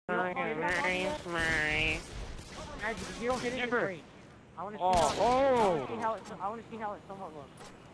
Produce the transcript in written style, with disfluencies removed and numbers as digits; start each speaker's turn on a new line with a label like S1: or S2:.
S1: You don't, oh, you're not done yet? Guys, if you don't hit it, it's great. I want to see how. I want to see how it somewhat looks.